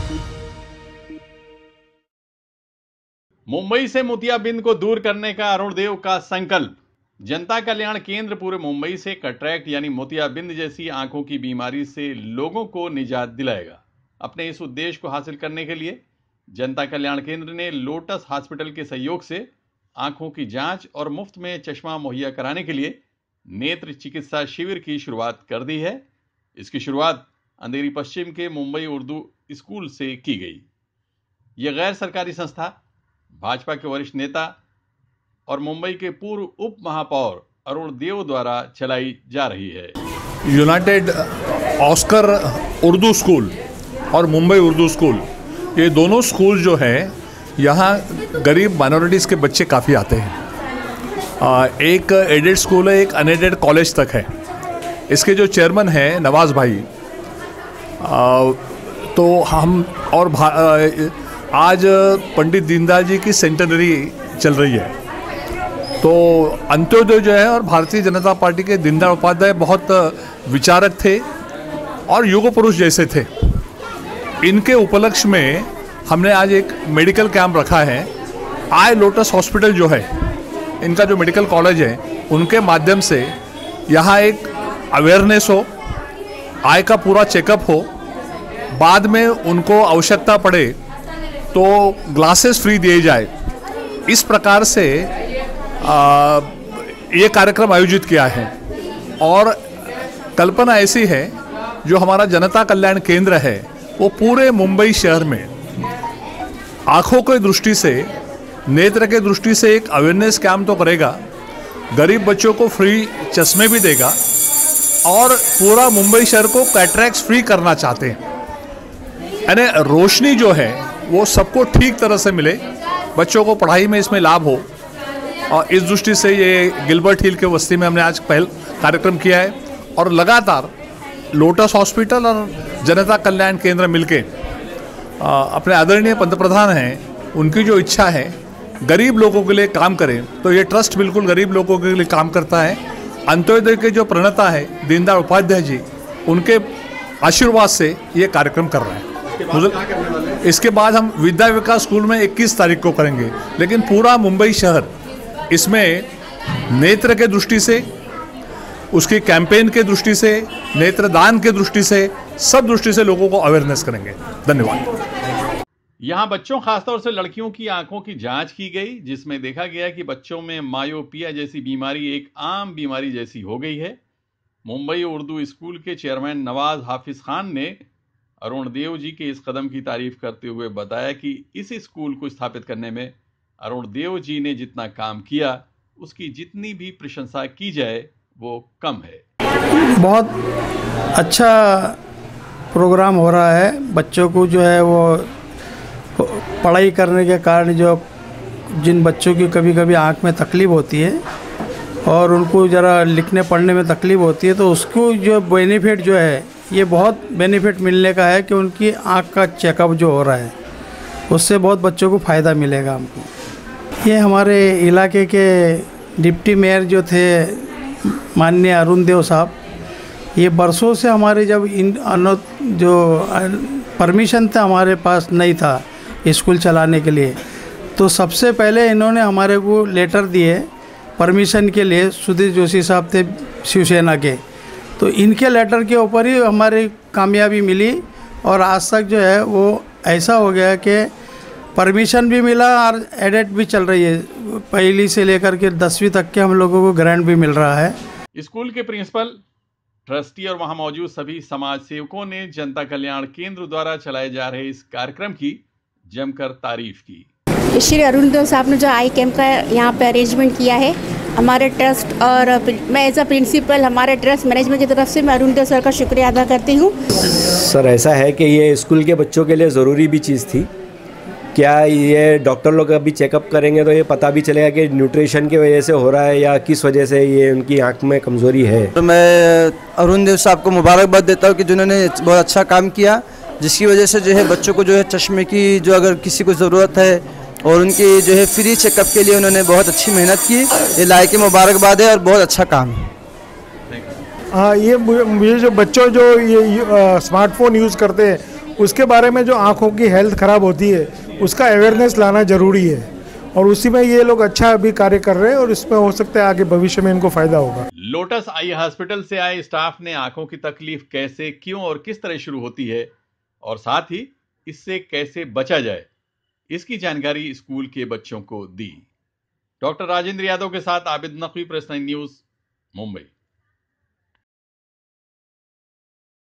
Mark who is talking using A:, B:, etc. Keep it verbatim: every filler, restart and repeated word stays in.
A: मुंबई से मोतियाबिंद को दूर करने का अरुण देव का संकल्प। जनता कल्याण केंद्र पूरे मुंबई से कैटरैक्ट यानी मोतियाबिंद जैसी आंखों की बीमारी से लोगों को निजात दिलाएगा। अपने इस उद्देश्य को हासिल करने के लिए जनता कल्याण केंद्र ने लोटस हॉस्पिटल के सहयोग से आंखों की जांच और मुफ्त में चश्मा मुहैया कराने के लिए नेत्र चिकित्सा शिविर की शुरुआत कर दी है। इसकी शुरुआत अंधेरी पश्चिम के मुंबई उर्दू स्कूल से की गई। यह गैर सरकारी संस्था भाजपा के वरिष्ठ नेता और मुंबई के पूर्व उप महापौर अरुण देव द्वारा चलाई जा रही है।
B: यूनाइटेड ऑस्कर उर्दू स्कूल और मुंबई उर्दू स्कूल, ये दोनों स्कूल जो हैं यहाँ गरीब माइनॉरिटीज़ के बच्चे काफ़ी आते हैं। एक एडेड स्कूल है, एक अनएडेड कॉलेज तक है। इसके जो चेयरमैन हैं नवाज़ भाई, आ, तो हम और आज पंडित दीनदयाल जी की सेंटेनरी चल रही है, तो अंत्योदय जो है और भारतीय जनता पार्टी के दीनदयाल उपाध्याय बहुत विचारक थे और युग पुरुष जैसे थे। इनके उपलक्ष्य में हमने आज एक मेडिकल कैंप रखा है। आई लोटस हॉस्पिटल जो है, इनका जो मेडिकल कॉलेज है, उनके माध्यम से यहाँ एक अवेयरनेस हो, आय का पूरा चेकअप हो, बाद में उनको आवश्यकता पड़े तो ग्लासेस फ्री दिए जाए। इस प्रकार से आ, ये कार्यक्रम आयोजित किया है और कल्पना ऐसी है, जो हमारा जनता कल्याण केंद्र है वो पूरे मुंबई शहर में आँखों की दृष्टि से, नेत्र के दृष्टि से एक अवेयरनेस कैंप तो करेगा, गरीब बच्चों को फ्री चश्मे भी देगा और पूरा मुंबई शहर को कैटरैक्ट फ्री करना चाहते हैं। यानी रोशनी जो है वो सबको ठीक तरह से मिले, बच्चों को पढ़ाई में इसमें लाभ हो, और इस दृष्टि से ये गिलबर्ट हिल के बस्ती में हमने आज पहल कार्यक्रम किया है और लगातार लोटस हॉस्पिटल और जनता कल्याण केंद्र मिलके अपने आदरणीय पंतप्रधान हैं, उनकी जो इच्छा है गरीब लोगों के लिए काम करें, तो ये ट्रस्ट बिल्कुल गरीब लोगों के लिए काम करता है। अंत्योदय के जो प्रणेता है दीनदयाल उपाध्याय जी, उनके आशीर्वाद से ये कार्यक्रम कर रहे हैं। इसके बाद हम विद्या विकास स्कूल में इक्कीस तारीख को करेंगे, लेकिन पूरा मुंबई शहर इसमें नेत्र के दृष्टि से, उसकी कैंपेन के दृष्टि से, नेत्रदान के दृष्टि से, सब दृष्टि से लोगों को अवेयरनेस करेंगे। धन्यवाद।
A: यहाँ बच्चों, खासतौर से लड़कियों की आंखों की जांच की गई, जिसमें देखा गया कि बच्चों में मायोपिया जैसी बीमारी एक आम बीमारी जैसी हो गई है। मुंबई उर्दू स्कूल के चेयरमैन नवाज हाफिज खान ने अरुण देव जी के इस कदम की तारीफ करते हुए बताया कि इस स्कूल को स्थापित करने में अरुण देव जी ने जितना काम किया, उसकी जितनी भी प्रशंसा की जाए वो कम है।
C: बहुत अच्छा प्रोग्राम हो रहा है। बच्चों को जो है वो पढ़ाई करने के कारण, जो जिन बच्चों की कभी कभी आँख में तकलीफ़ होती है और उनको ज़रा लिखने पढ़ने में तकलीफ़ होती है, तो उसको जो बेनिफिट जो है, ये बहुत बेनिफिट मिलने का है कि उनकी आँख का चेकअप जो हो रहा है, उससे बहुत बच्चों को फ़ायदा मिलेगा हमको। ये हमारे इलाके के डिप्टी मेयर जो थे माननीय अरुण देव साहब, ये बरसों से हमारे जब इन जो परमिशन था हमारे पास नहीं था स्कूल चलाने के लिए, तो सबसे पहले इन्होंने हमारे को लेटर दिए परमिशन के लिए। सुधीर जोशी साहब थे शिवसेना के, तो इनके लेटर के ऊपर ही हमारी कामयाबी मिली और आज तक जो है वो ऐसा हो गया कि परमिशन भी मिला और एडेट भी चल रही है। पहली से लेकर के दसवीं तक के हम लोगों को ग्रांट भी मिल रहा है।
A: स्कूल के प्रिंसिपल, ट्रस्टी और वहां मौजूद सभी समाज सेवकों ने जनता कल्याण केंद्र द्वारा चलाए जा रहे इस कार्यक्रम की जमकर तारीफ की।
D: श्री अरुण देव साहब ने जो आई कैंप का यहाँ पे अरेंजमेंट किया है, हमारे ट्रस्ट और मैं एज अ प्रिंसिपल हमारे ट्रस्ट मैनेजमेंट की तरफ से मैं अरुण देव सर का शुक्रिया अदा करती हूँ।
E: सर, ऐसा है कि ये स्कूल के बच्चों के लिए ज़रूरी भी चीज़ थी। क्या ये डॉक्टर लोग अभी चेकअप करेंगे तो ये पता भी चलेगा कि न्यूट्रिशन की वजह से हो रहा है या किस वजह से ये उनकी आंख में कमज़ोरी है।
F: तो मैं अरुण देव साहब को मुबारकबाद देता हूँ कि जिन्होंने बहुत अच्छा काम किया, जिसकी वजह से जो है बच्चों को जो है चश्मे की जो अगर किसी को ज़रूरत है और उनकी जो है फ्री चेकअप के लिए उन्होंने बहुत अच्छी मेहनत की। ये लायक मुबारकबाद है और बहुत अच्छा काम है।
G: हाँ, ये मुझे जो बच्चों जो ये स्मार्टफोन यूज़ करते हैं उसके बारे में जो आँखों की हेल्थ ख़राब होती है उसका अवेयरनेस लाना ज़रूरी है, और उसी में ये लोग अच्छा अभी कार्य कर रहे हैं और इसमें हो सकता है आगे भविष्य में इनको फ़ायदा होगा।
A: लोटस आई हॉस्पिटल से आए स्टाफ ने आंखों की तकलीफ कैसे, क्यों और किस तरह शुरू होती है और साथ ही इससे कैसे बचा जाए, इसकी जानकारी स्कूल के बच्चों को दी। डॉक्टर राजेंद्र यादव के साथ Abid Naqvi, press nine news, Mumbai.